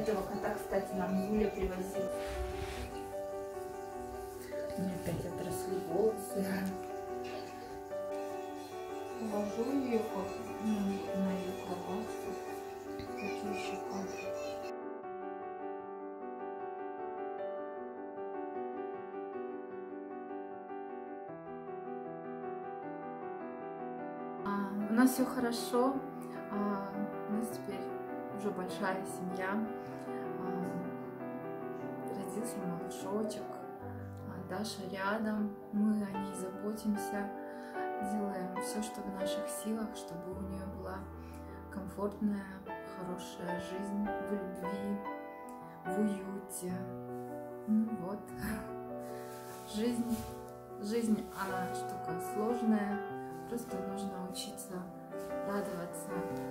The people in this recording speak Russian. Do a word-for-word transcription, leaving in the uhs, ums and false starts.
Этого кота, кстати, нам Юля привозила. У меня опять отросли волосы. Положу ее на, на ее кроватку. Какие еще кадры. А, у нас все хорошо. А, у нас теперь уже большая семья. А, родился малышочек. А, Даша рядом. Мы о ней заботимся. Делаем все, что в наших силах, чтобы у нее была комфортная, хорошая жизнь в любви, в уюте. Ну вот. Жизнь, жизнь, она штука сложная. Просто нужно учиться радоваться